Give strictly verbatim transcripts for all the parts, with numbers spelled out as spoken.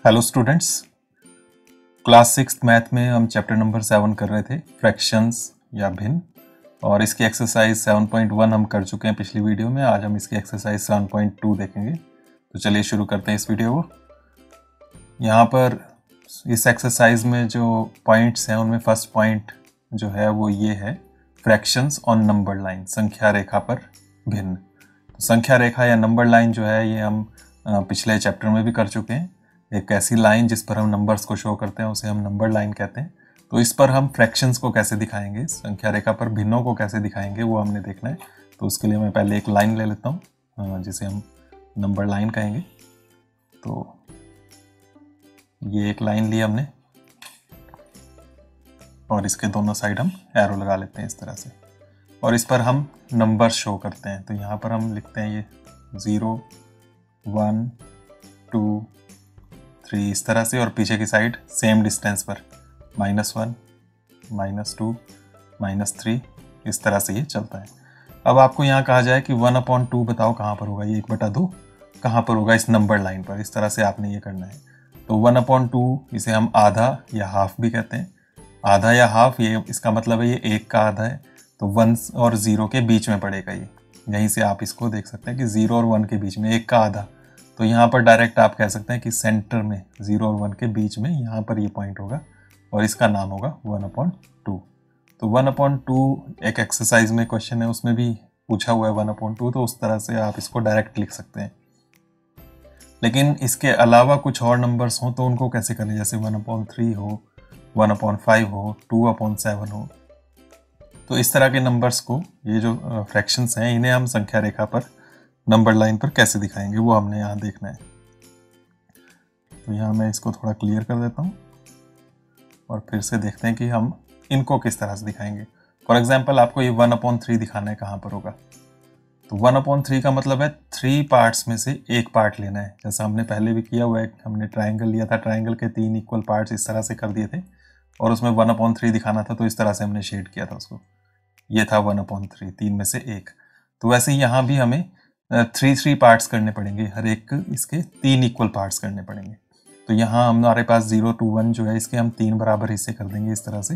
Hello students, class six math में हम chapter number seven कर रहे थे, फ्रैक्शंस या भिन्न। और इसकी एक्सरसाइज सेवन पॉइंट वन हम कर चुके हैं पिछली वीडियो में। आज हम इसकी एक्सरसाइज सेवन पॉइंट टू देखेंगे। तो चलिए शुरू करते हैं इस वीडियो को। यहाँ पर इस एक्सरसाइज में जो पॉइंट्स हैं उनमें फर्स्ट पॉइंट जो है वो ये है, फ्रैक्शंस ऑन नंबर लाइन, संख्या रेखा पर भिन्न। तो संख्या रेखा या नंबर लाइन जो है ये हम पिछले चैप्टर में भी कर चुके हैं। एक ऐसी लाइन जिस पर हम नंबर्स को शो करते हैं उसे हम नंबर लाइन कहते हैं। तो इस पर हम फ्रैक्शंस को कैसे दिखाएंगे, संख्या रेखा पर भिन्नों को कैसे दिखाएंगे, वो हमने देखना है। तो उसके लिए मैं पहले एक लाइन ले लेता हूँ जिसे हम नंबर लाइन कहेंगे। तो ये एक लाइन ली हमने और इसके दोनों साइड हम एरो लगा लेते हैं इस तरह से, और इस पर हम नंबर शो करते हैं। तो यहाँ पर हम लिखते हैं ये ज़ीरो, वन, टू, थ्री, इस तरह से। और पीछे की साइड सेम डिस्टेंस पर minus one, minus two, minus three, इस तरह से ये चलता है। अब आपको यहाँ कहा जाए कि वन अपॉन टू बताओ कहाँ पर होगा, ये एक बटा दो कहाँ पर होगा इस नंबर लाइन पर। इस तरह से आपने ये करना है। तो वन अपॉन टू इसे हम आधा या हाफ भी कहते हैं। आधा या हाफ, ये इसका मतलब है ये एक का आधा है। तो वन और ज़ीरो के बीच में पड़ेगा ये। यहीं से आप इसको देख सकते हैं कि ज़ीरो और वन के बीच में एक का आधा। तो यहाँ पर डायरेक्ट आप कह सकते हैं कि सेंटर में ज़ीरो और वन के बीच में यहाँ पर ये पॉइंट होगा और इसका नाम होगा वन अपॉन टू। तो वन अपॉन टू एक एक्सरसाइज में क्वेश्चन है, उसमें भी पूछा हुआ है वन अपॉन टू। तो उस तरह से आप इसको डायरेक्ट लिख सकते हैं। लेकिन इसके अलावा कुछ और नंबर्स हों तो उनको कैसे करें, जैसे वन अपॉन थ्री हो, वन अपॉन फाइव हो, टू अपॉन सेवन हो। तो इस तरह के नंबर्स को, ये जो फ्रैक्शंस हैं, इन्हें हम संख्या रेखा पर नंबर लाइन पर कैसे दिखाएंगे वो हमने यहाँ देखना है। तो यहाँ मैं इसको थोड़ा क्लियर कर देता हूँ और फिर से देखते हैं कि हम इनको किस तरह से दिखाएंगे। फॉर एग्जांपल आपको ये वन अपॉन थ्री दिखाना है कहाँ पर होगा। तो वन अपॉन थ्री का मतलब है थ्री पार्ट्स में से एक पार्ट लेना है, जैसा हमने पहले भी किया हुआ है। हमने ट्राइंगल लिया था, ट्राइंगल के तीन इक्वल पार्ट्स इस तरह से कर दिए थे और उसमें वन अपॉन थ्री दिखाना था। तो इस तरह से हमने शेड किया था उसको। ये था वन अपॉन थ्री, तीन में से एक। तो वैसे ही यहाँ भी हमें थ्री थ्री पार्ट्स करने पड़ेंगे, हर एक इसके तीन इक्वल पार्ट्स करने पड़ेंगे। तो यहाँ हमारे पास जीरो टू वन जो है इसके हम तीन बराबर हिस्से कर देंगे इस तरह से।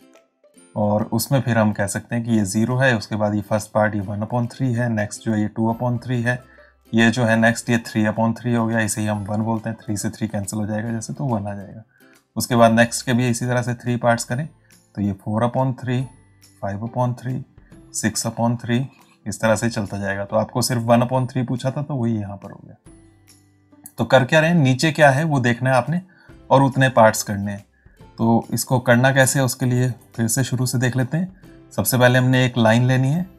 और उसमें फिर हम कह सकते हैं कि ये ज़ीरो है, उसके बाद ये फर्स्ट पार्ट ये वन अपॉन थ्री है, नेक्स्ट जो है ये टू अपॉन थ्री है, ये जो है नेक्स्ट ये थ्री अपॉन थ्री हो गया, इसे ही हम वन बोलते हैं। थ्री से थ्री कैंसिल हो जाएगा जैसे, तो वन आ जाएगा। उसके बाद नेक्स्ट के भी इसी तरह से थ्री पार्ट्स करें तो ये four upon three, five upon three, six upon three, इस तरह से चलता जाएगा। तो आपको सिर्फ वन अपॉन थ्री पूछा था तो वही यहाँ पर हो गया। तो कर क्या रहे हैं, नीचे क्या है वो देखना है आपने और उतने पार्ट्स करने हैं। तो इसको करना कैसे है उसके लिए फिर से शुरू से देख लेते हैं। सबसे पहले हमने एक लाइन लेनी है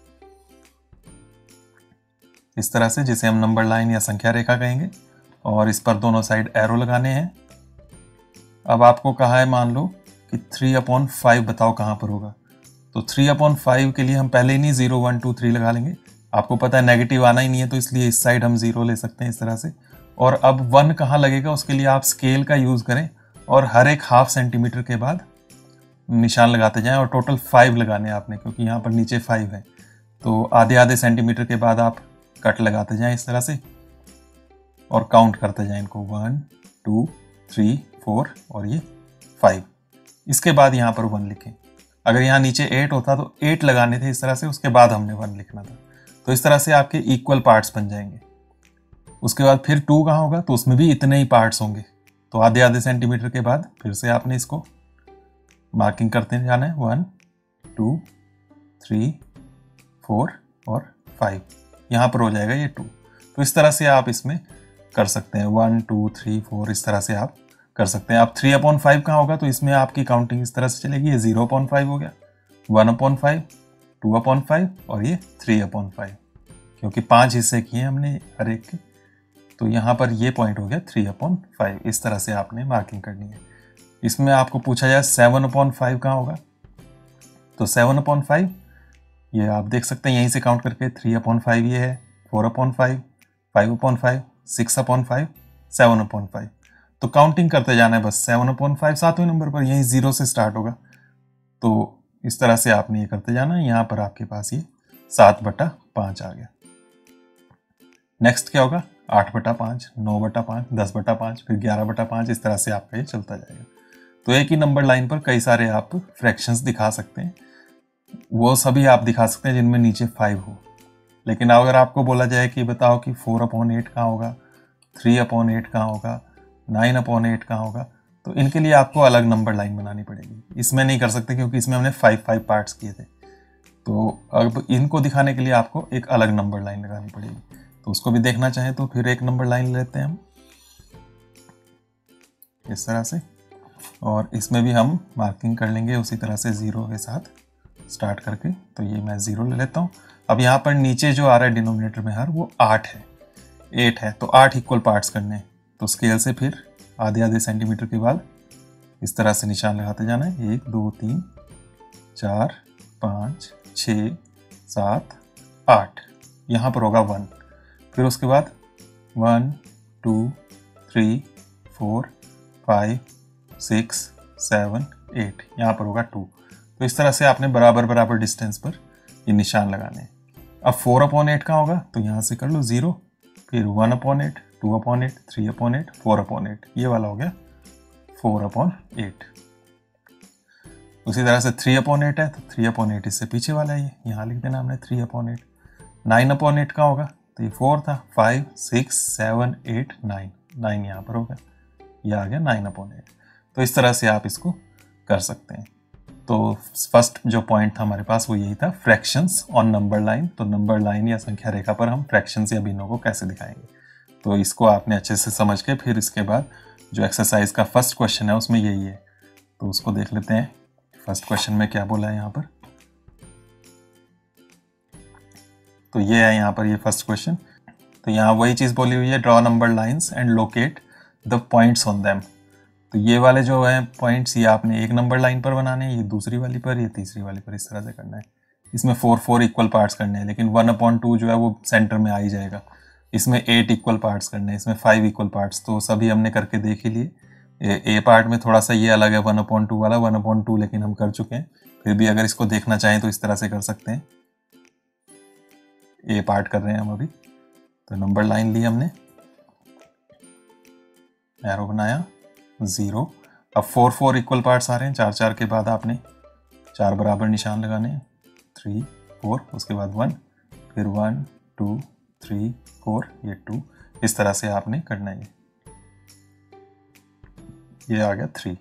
इस तरह से, जिसे हम नंबर लाइन या संख्या रेखा कहेंगे, और इस पर दोनों साइड एरो लगाने हैं। अब आपको कहा है, मान लो कि थ्री अपॉन फाइव बताओ कहाँ पर होगा। तो थ्री अपॉन फाइव के लिए हम पहले ही नहीं ज़ीरो वन टू थ्री लगा लेंगे। आपको पता है नेगेटिव आना ही नहीं है, तो इसलिए इस साइड हम ज़ीरो ले सकते हैं इस तरह से। और अब वन कहाँ लगेगा उसके लिए आप स्केल का यूज़ करें और हर एक हाफ सेंटीमीटर के बाद निशान लगाते जाएं। और टोटल फाइव लगाने आपने, क्योंकि यहाँ पर नीचे फाइव है। तो आधे आधे सेंटीमीटर के बाद आप कट लगाते जाएं इस तरह से और काउंट करते जाएं इनको, वन, टू, थ्री, फोर और ये फाइव। इसके बाद यहाँ पर वन लिखें। अगर यहाँ नीचे एट होता तो एट लगाने थे इस तरह से, उसके बाद हमने वन लिखना था। तो इस तरह से आपके इक्वल पार्ट्स बन जाएंगे। उसके बाद फिर टू कहाँ होगा, तो उसमें भी इतने ही पार्ट्स होंगे। तो आधे आधे सेंटीमीटर के बाद फिर से आपने इसको मार्किंग करते जाना है, वन, टू, थ्री, फोर और फाइव। यहाँ पर हो जाएगा ये टू। तो इस तरह से आप इसमें कर सकते हैं, वन, टू, थ्री, फोर, इस तरह से आप कर सकते हैं। आप थ्री अपॉन फाइव कहाँ होगा, तो इसमें आपकी काउंटिंग इस तरह से चलेगी। ये जीरो अपॉन फाइव हो गया, one upon five, two upon five और ये थ्री अपॉन फाइव, क्योंकि पांच हिस्से किए हमने हर एक के। तो यहाँ पर ये पॉइंट हो गया थ्री अपॉन फाइव। इस तरह से आपने मार्किंग करनी है। इसमें आपको पूछा जाए सेवन अपॉन फाइव कहाँ होगा, तो सेवन अपॉन फाइव ये आप देख सकते हैं यहीं से काउंट करके, थ्री अपॉन फाइव ये है, four upon five, five upon five, six upon five, seven upon five. तो काउंटिंग करते जाना है बस। सेवन अपॉन फाइव सातवें नंबर पर यहीं जीरो से स्टार्ट होगा। तो इस तरह से आपने ये करते जाना है। यहाँ पर आपके पास ये सात बटा पाँच आ गया। नेक्स्ट क्या होगा, आठ बटा पाँच, नौ बटा पाँच, दस बटा पाँच, फिर ग्यारह बटा पाँच, इस तरह से आपका ये चलता जाएगा। तो एक ही नंबर लाइन पर कई सारे आप फ्रैक्शंस दिखा सकते हैं, वो सभी आप दिखा सकते हैं जिनमें नीचे फाइव हो। लेकिन अगर आपको बोला जाए कि बताओ कि फोर अपॉन एट कहाँ होगा, थ्री अपॉन एट कहाँ होगा, नाइन अपॉन एट कहाँ होगा, तो इनके लिए आपको अलग नंबर लाइन बनानी पड़ेगी। इसमें नहीं कर सकते क्योंकि इसमें हमने फाइव फाइव पार्ट्स किए थे। तो अब इनको दिखाने के लिए आपको एक अलग नंबर लाइन लगानी पड़ेगी। तो उसको भी देखना चाहें तो फिर एक नंबर लाइन लेते हैं हम इस तरह से, और इसमें भी हम मार्किंग कर लेंगे उसी तरह से ज़ीरो के साथ स्टार्ट करके। तो ये मैं ज़ीरो ले लेता हूँ। अब यहाँ पर नीचे जो आ रहा है डिनोमिनेटर में हर, वो आठ है, एट है, तो आठ इक्वल पार्ट्स करने हैं। तो स्केल से फिर आधे आधे सेंटीमीटर के बाद इस तरह से निशान लगाते जाना है। एक, दो, तीन, चार, पाँच, छः, सात, आठ, यहाँ पर होगा वन। फिर उसके बाद one, two, three, four, five, six, seven, eight, यहाँ पर होगा टू। तो इस तरह से आपने बराबर बराबर डिस्टेंस पर ये निशान लगाने हैं। अब फोर अपॉन एट कहाँ होगा, तो यहाँ से कर लो ज़ीरो, फिर one upon eight, two upon eight, three upon eight, four upon eight, ये वाला हो गया फोर अपॉन एट। उसी तरह से थ्री अपॉन एट है, तो थ्री अपॉन एट इससे पीछे वाला है, ये यहाँ लिख देना हमने three upon eight. Nine upon eight कहाँ होगा, तो ये फोर था, five, six, seven, eight, nine, nine यहाँ पर होगा, ये आ गया नाइन अपॉन एट। तो इस तरह से आप इसको कर सकते हैं। तो फर्स्ट जो पॉइंट था हमारे पास वो यही था, फ्रैक्शंस ऑन नंबर लाइन। तो नंबर लाइन या संख्या रेखा पर हम फ्रैक्शंस या भिन्नों को कैसे दिखाएंगे, तो इसको आपने अच्छे से समझ के फिर इसके बाद जो एक्सरसाइज का फर्स्ट क्वेश्चन है उसमें यही है, तो उसको देख लेते हैं। फर्स्ट क्वेश्चन में क्या बोला है यहाँ पर, तो ये है यहाँ पर ये फर्स्ट क्वेश्चन। तो यहाँ वही चीज़ बोली हुई है, draw number lines and locate the points on them. तो ये वाले जो है पॉइंट्स, ये आपने एक नंबर लाइन पर बनाने हैं, ये दूसरी वाली पर, ये तीसरी वाली पर, इस तरह से करना है। इसमें फोर फोर इक्वल पार्ट्स करने हैं, लेकिन वन अपॉन टू जो है वो सेंटर में आ ही जाएगा। इसमें एट इक्वल पार्ट्स करने हैं, इसमें फाइव इक्वल पार्ट्स, तो सभी हमने करके देख ही लिए। ए पार्ट में थोड़ा सा ये अलग है, वन अपॉन टू वाला, वन अपॉन टू लेकिन हम कर चुके हैं। फिर भी अगर इसको देखना चाहें तो इस तरह से कर सकते हैं। ए पार्ट कर रहे हैं हम अभी, तो नंबर लाइन ली हमने, एरो बनाया, ज़ीरो। अब फोर फोर इक्वल पार्ट्स आ रहे हैं, चार चार के बाद आपने चार बराबर निशान लगाने हैं, थ्री, फोर, उसके बाद वन, फिर वन, टू, थ्री, फोर, ये टू, इस तरह से आपने करना है। ये आ गया थ्री।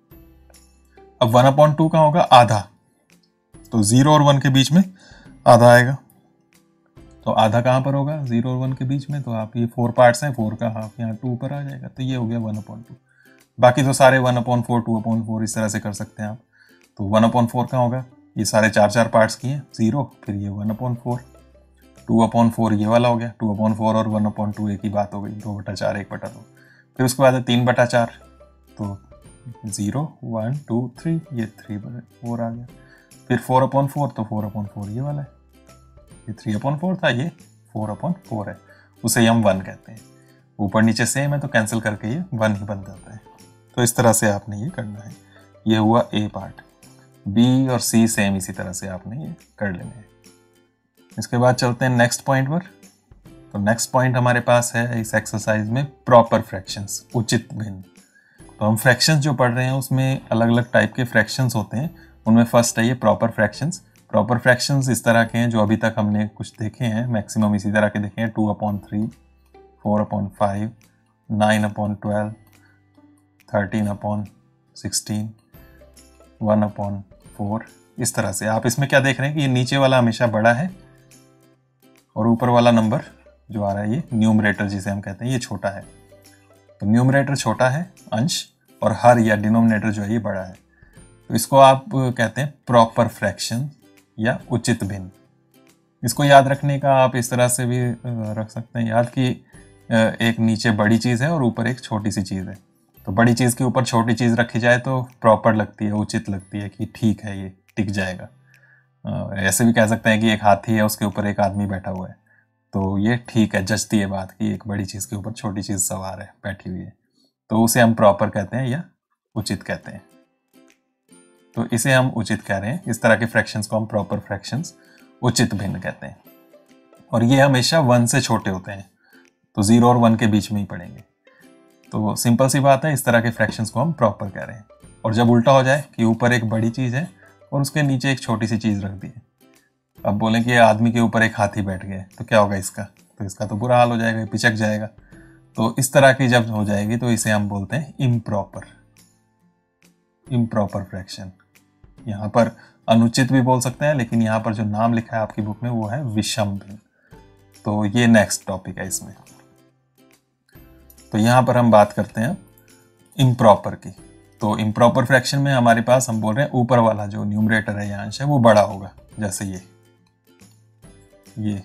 अब वन अपॉन टू कहाँ होगा, आधा, तो जीरो और वन के बीच में आधा आएगा। तो आधा कहाँ पर होगा, जीरो और वन के बीच में, तो आप ये फोर पार्ट्स हैं, फोर का हाफ यहाँ टू पर आ जाएगा, तो ये हो गया वन अपॉन टू। बाकी तो सारे one upon four, two upon four, इस तरह से कर सकते हैं आप। तो वन अपॉन फोर कहाँ होगा, ये सारे चार चार पार्ट्स किए, जीरो, फिर ये one upon four, two upon four ये वाला हो गया, टू अपॉन फोर और वन अपॉन टू एक ही बात हो गई, दो बटा चार, एक बटा दो। फिर उसके बाद तीन बटा चार, तो जीरो, वन, टू, थ्री, ये थ्री बटा फोर आ गया। फिर फोर अपॉन फोर, तो फोर अपॉन फोर ये वाला है, ये थ्री अपॉन फोर था, ये फोर अपॉन फोर है, उसे हम वन कहते हैं। ऊपर नीचे सेम है तो कैंसिल करके ये वन ही बन जाता है। तो इस तरह से आपने ये करना है। ये हुआ ए पार्ट। बी और सी सेम इसी तरह से आपने ये कर लेने हैं। इसके बाद चलते हैं नेक्स्ट पॉइंट पर। तो नेक्स्ट पॉइंट हमारे पास है इस एक्सरसाइज में, प्रॉपर फ्रैक्शंस, उचित भिन्न। तो हम फ्रैक्शंस जो पढ़ रहे हैं उसमें अलग अलग टाइप के फ्रैक्शंस होते हैं, उनमें फर्स्ट है ये प्रॉपर फ्रैक्शंस। प्रॉपर फ्रैक्शंस इस तरह के हैं जो अभी तक हमने कुछ देखे हैं, मैक्सिमम इसी तरह के देखे हैं, two upon three, four upon five, nine upon twelve, thirteen upon sixteen, one upon four, इस तरह से। आप इसमें क्या देख रहे हैं कि ये नीचे वाला हमेशा बड़ा है और ऊपर वाला नंबर जो आ रहा है ये न्यूमरेटर जिसे हम कहते हैं ये छोटा है। तो न्यूमरेटर छोटा है अंश, और हर या डिनोमिनेटर जो है ये बड़ा है। तो इसको आप कहते हैं प्रॉपर फ्रैक्शन या उचित भिन्न। इसको याद रखने का आप इस तरह से भी रख सकते हैं याद कि एक नीचे बड़ी चीज़ है और ऊपर एक छोटी सी चीज़ है। तो बड़ी चीज़ के ऊपर छोटी चीज़ रखी जाए तो प्रॉपर लगती है, उचित लगती है कि ठीक है ये टिक जाएगा। ऐसे भी कह सकते हैं कि एक हाथी है उसके ऊपर एक आदमी बैठा हुआ है, तो ये ठीक है, जचती है बात कि एक बड़ी चीज़ के ऊपर छोटी चीज़ सवार है, बैठी हुई है, तो उसे हम प्रॉपर कहते हैं या उचित कहते हैं। तो इसे हम उचित कह रहे हैं, इस तरह के फ्रैक्शंस को हम प्रॉपर फ्रैक्शंस, उचित भिन्न कहते हैं। और ये हमेशा वन से छोटे होते हैं। तो ज़ीरो और वन के बीच में ही पड़ेंगे। तो सिंपल सी बात है, इस तरह के फ्रैक्शंस को हम प्रॉपर कह रहे हैं। और जब उल्टा हो जाए कि ऊपर एक बड़ी चीज़ है और उसके नीचे एक छोटी सी चीज़ रख दी है, अब बोलें कि आदमी के ऊपर एक हाथी बैठ गया, तो क्या होगा इसका? तो इसका तो बुरा हाल हो जाएगा, पिचक जाएगा। तो इस तरह की जब हो जाएगी तो इसे हम बोलते हैं इम्प्रॉपर इम्प्रॉपर फ्रैक्शन। यहाँ पर अनुचित भी बोल सकते हैं, लेकिन यहाँ पर जो नाम लिखा है आपकी बुक में वो है विषम भिन्न। तो ये नेक्स्ट टॉपिक है इसमें। तो यहाँ पर हम बात करते हैं इम्प्रॉपर की। तो इम्प्रॉपर फ्रैक्शन में हमारे पास हम बोल रहे हैं ऊपर वाला जो न्यूमरेटर है या अंश है वो बड़ा होगा, जैसे ये ये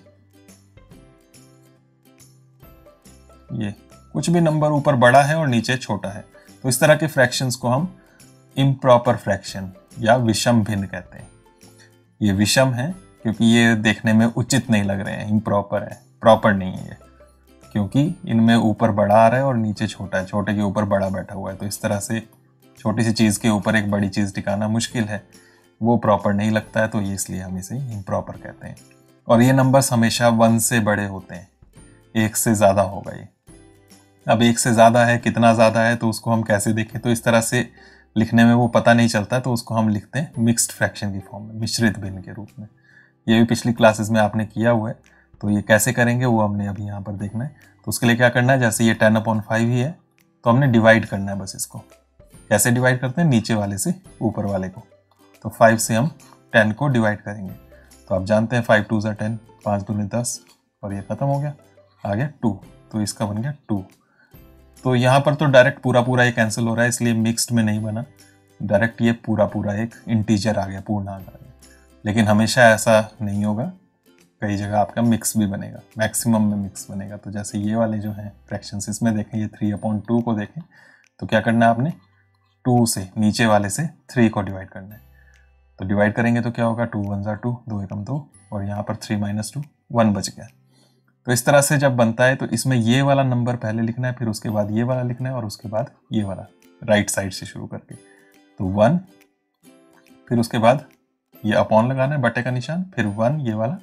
ये कुछ भी नंबर ऊपर बड़ा है और नीचे छोटा है, तो इस तरह के फ्रैक्शंस को हम इम्प्रॉपर फ्रैक्शन या विषम भिन्न कहते हैं। ये विषम है क्योंकि ये देखने में उचित नहीं लग रहे हैं, इम्प्रॉपर है, प्रॉपर नहीं है ये, क्योंकि इनमें ऊपर बड़ा आ रहा है और नीचे छोटा है, छोटे के ऊपर बड़ा बैठा हुआ है। तो इस तरह से छोटी सी चीज़ के ऊपर एक बड़ी चीज़ टिकाना मुश्किल है, वो प्रॉपर नहीं लगता है, तो ये इसलिए हम इसे इम्प्रॉपर कहते हैं। और ये नंबर्स हमेशा वन से बड़े होते हैं, एक से ज़्यादा होगा ये। अब एक से ज़्यादा है, कितना ज़्यादा है, तो उसको हम कैसे देखें? तो इस तरह से लिखने में वो पता नहीं चलता, तो उसको हम लिखते हैं मिक्स्ड फ्रैक्शन की फॉर्म में, मिश्रित भिन्न के रूप में। ये भी पिछली क्लासेस में आपने किया हुआ है, तो ये कैसे करेंगे वो हमने अभी यहाँ पर देखना है। तो उसके लिए क्या करना है, जैसे ये टेन अपॉन फाइव ही है तो हमने डिवाइड करना है बस इसको। कैसे डिवाइड करते हैं? नीचे वाले से ऊपर वाले को। तो फाइव से हम टेन को डिवाइड करेंगे। तो आप जानते हैं फाइव टू ज़ा टेन, पाँच दूनी दस, और ये खत्म हो गया, आ गया टू, तो इसका बन गया टू। तो यहाँ पर तो डायरेक्ट पूरा पूरा ये कैंसिल हो रहा है, इसलिए मिक्स्ड में नहीं बना, डायरेक्ट ये पूरा पूरा एक इंटीजर आ गया, पूर्णांक आ गया। लेकिन हमेशा ऐसा नहीं होगा, कई जगह आपका मिक्स भी बनेगा, मैक्सिमम में मिक्स बनेगा। तो जैसे ये वाले जो हैं फ्रैक्शंस, इसमें देखें, ये थ्री अपॉन टू को देखें, तो क्या करना है आपने? टू से नीचे वाले से थ्री को डिवाइड करना है। तो डिवाइड करेंगे तो क्या होगा? टू वन ज़ा टू, दो एकम दो, और यहाँ पर थ्री माइनस टू, वन बच गया। तो इस तरह से जब बनता है तो इसमें ये वाला नंबर पहले लिखना है, फिर उसके बाद ये वाला लिखना है, और उसके बाद ये वाला, राइट साइड से शुरू करके। तो वन, फिर उसके बाद ये अपॉन लगाना है, बटे का निशान, फिर वन ये वाला,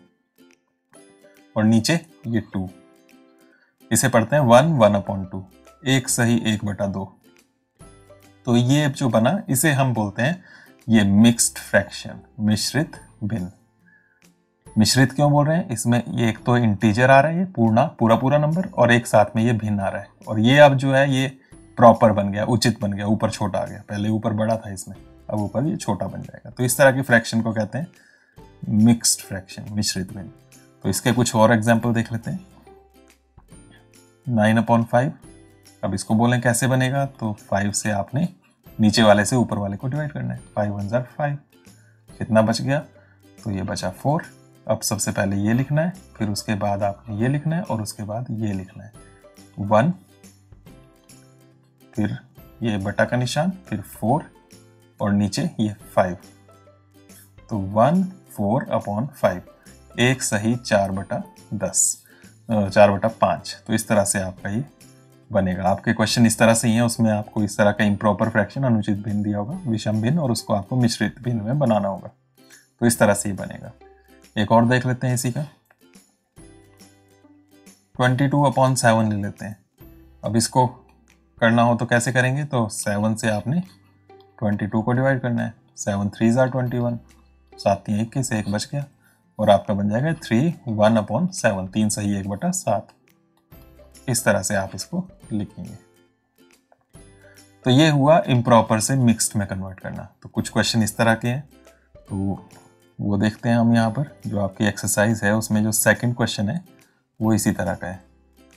और नीचे ये टू। इसे पढ़ते हैं वन वन अपॉन टू, एक सही एक बटा दो। तो ये जो बना इसे हम बोलते हैं ये मिक्स्ड फ्रैक्शन, मिश्रित भिन्न। मिश्रित क्यों बोल रहे हैं? इसमें ये एक तो इंटीजर आ रहा है, ये पूर्णा पूरा पूरा नंबर, और एक साथ में ये भिन्न आ रहा है, और ये अब जो है ये प्रॉपर बन गया, उचित बन गया, ऊपर छोटा आ गया। पहले ऊपर बड़ा था इसमें, अब ऊपर ये छोटा बन जाएगा। तो इस तरह के फ्रैक्शन को कहते हैं मिक्स्ड फ्रैक्शन, मिश्रित भिन्न। तो इसके कुछ और एग्जाम्पल देख लेते हैं। नाइन अपॉन फाइव, अब इसको बोलें कैसे बनेगा? तो फाइव से आपने नीचे वाले से ऊपर वाले को डिवाइड करना है। फाइव वन ज़ा फाइव, कितना बच गया? तो ये बचा फोर। अब सबसे पहले ये लिखना है, फिर उसके बाद आपने ये लिखना है, और उसके बाद ये लिखना है, वन, फिर ये बटा का निशान, फिर फोर, और नीचे ये फाइव। तो वन फोर अपॉन फाइव, एक सही चार बटा दस, चार बटा पाँच। तो इस तरह से आपका ये बनेगा। आपके क्वेश्चन इस तरह से ही है, उसमें आपको इस तरह का इम्प्रॉपर फ्रैक्शन, अनुचित भिन्न दिया होगा, विषम भिन्न, और उसको आपको मिश्रित भिन्न में बनाना होगा। तो इस तरह से ही बनेगा। एक और देख लेते हैं इसी का, ट्वेंटी टू अपॉन सेवन ले लेते हैं। अब इसको करना हो तो कैसे करेंगे? तो सेवन से आपने ट्वेंटी टू को डिवाइड करना है। सेवन थ्री ज़ा ट्वेंटी वन, सात तीन इक्कीस, एक बच गया, और आपका बन जाएगा थ्री वन अपॉन सेवन, तीन सही एक बटा सात। इस तरह से आप इसको लिखेंगे। तो ये हुआ इम्प्रॉपर से मिक्स्ड में कन्वर्ट करना। तो कुछ क्वेश्चन इस तरह के हैं, तो वो देखते हैं हम यहाँ पर। जो आपकी एक्सरसाइज है उसमें जो सेकंड क्वेश्चन है वो इसी तरह का है।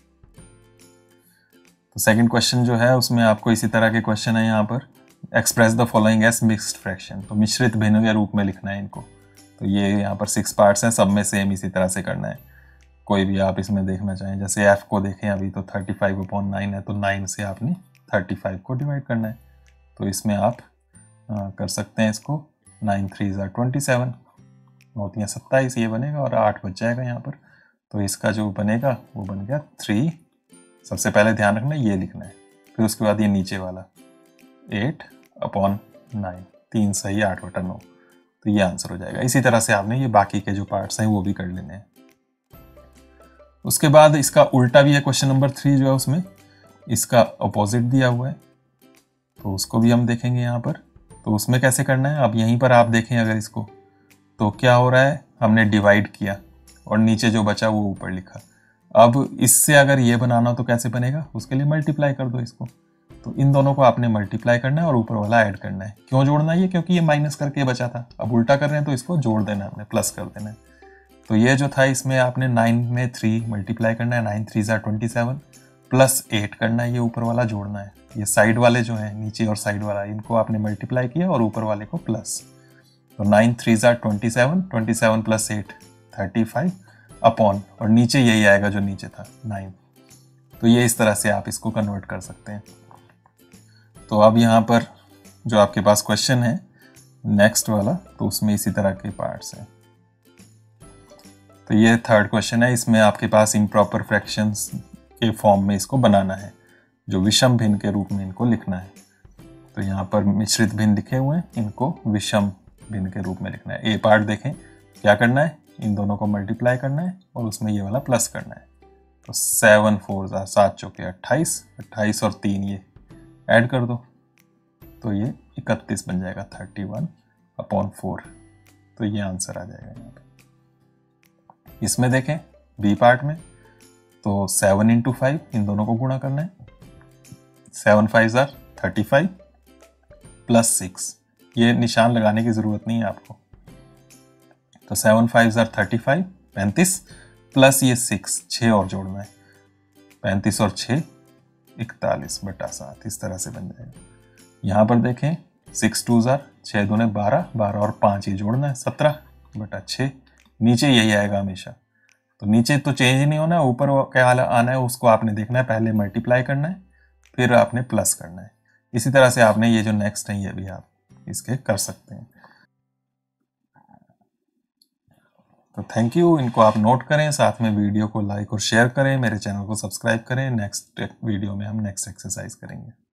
तो सेकंड क्वेश्चन जो है उसमें आपको इसी तरह के क्वेश्चन है यहाँ पर, express the following as mixed fraction. तो मिश्रित भिन्न के रूप में लिखना है इनको। तो ये यहाँ पर सिक्स पार्ट्स हैं, सब में सेम इसी तरह से करना है। कोई भी आप इसमें देखना चाहें, जैसे एफ को देखें, अभी तो थर्टी फाइव अपॉन नाइन है, तो नाइन से आपने थर्टी फाइव को डिवाइड करना है। तो इसमें आप आ, कर सकते हैं इसको, नाइन थ्री ज़ा ट्वेंटी सेवन, नौतियाँ सत्ताईस, ये बनेगा, और आठ बच जाएगा यहाँ पर। तो इसका जो बनेगा वो बन गया थ्री, सबसे पहले ध्यान रखना ये लिखना है, फिर उसके बाद ये नीचे वाला एट अपॉन नाइन, तीन सही आठ बटा नौ। तो ये आंसर हो जाएगा। इसी तरह से आपने ये बाकी के जो पार्ट्स हैं वो भी कर लेने हैं। उसके बाद इसका उल्टा भी है, क्वेश्चन नंबर थ्री जो है उसमें इसका अपोजिट दिया हुआ है, तो उसको भी हम देखेंगे यहाँ पर। तो उसमें कैसे करना है, अब यहीं पर आप देखें अगर इसको, तो क्या हो रहा है, हमने डिवाइड किया और नीचे जो बचा वो ऊपर लिखा। अब इससे अगर ये बनाना हो तो कैसे बनेगा, उसके लिए मल्टीप्लाई कर दो इसको। तो इन दोनों को आपने मल्टीप्लाई करना है और ऊपर वाला ऐड करना है। क्यों जोड़ना है ये, क्योंकि ये माइनस करके बचा था, अब उल्टा कर रहे हैं तो इसको जोड़ देना है, हमने प्लस कर देना है। तो ये जो था इसमें आपने नाइन में थ्री मल्टीप्लाई करना है, नाइन थ्री ज़ार ट्वेंटी सेवन प्लस एट करना है, ये ऊपर वाला जोड़ना है। ये साइड वाले जो है नीचे और साइड वाला, इनको आपने मल्टीप्लाई किया और ऊपर वाले को प्लस। तो नाइन थ्री ज़ार twenty seven, twenty seven plus eight thirty five upon, और नीचे यही आएगा जो नीचे था नाइन। तो ये इस तरह से आप इसको कन्वर्ट कर सकते हैं। तो अब यहाँ पर जो आपके पास क्वेश्चन है नेक्स्ट वाला, तो उसमें इसी तरह के पार्ट्स हैं। तो ये थर्ड क्वेश्चन है, इसमें आपके पास इम्प्रॉपर फ्रैक्शंस के फॉर्म में इसको बनाना है, जो विषम भिन्न के रूप में इनको लिखना है। तो यहाँ पर मिश्रित भिन्न लिखे हुए हैं, इनको विषम भिन्न के रूप में लिखना है। ए पार्ट देखें, क्या करना है, इन दोनों को मल्टीप्लाई करना है और उसमें ये वाला प्लस करना है। तो सेवन फोर ज़ा सात चौके अट्ठाईस, अट्ठाईस और तीन ये ऐड कर दो, तो ये इकतीस बन जाएगा, थर्टी वन अपॉन फोर। तो ये आंसर आ जाएगा यहाँ पे। इसमें देखें बी पार्ट में, तो सेवन इंटू फाइव, इन दोनों को गुणा करना है, सेवन फाइव ज़ार थर्टी फाइव प्लस सिक्स, ये निशान लगाने की ज़रूरत नहीं है आपको। तो सेवन फाइव ज़ार थर्टी फाइव, पैंतीस प्लस ये सिक्स, छः और जोड़ना है, पैंतीस और छः इकतालीस बटा सात, इस तरह से बन जाएगा। यहाँ पर देखें सिक्स टू ज़ार, छः दूने बारह, बारह और पाँच ये जोड़ना है, सत्रह बटा छः, नीचे यही आएगा हमेशा। तो नीचे तो चेंज ही नहीं होना है, ऊपर क्या आना है उसको आपने देखना है, पहले मल्टीप्लाई करना है फिर आपने प्लस करना है। इसी तरह से आपने ये जो नेक्स्ट है ये भी आप इसके कर सकते हैं। तो थैंक यू, इनको आप नोट करें, साथ में वीडियो को लाइक और शेयर करें, मेरे चैनल को सब्सक्राइब करें। नेक्स्ट वीडियो में हम नेक्स्ट एक्सरसाइज करेंगे।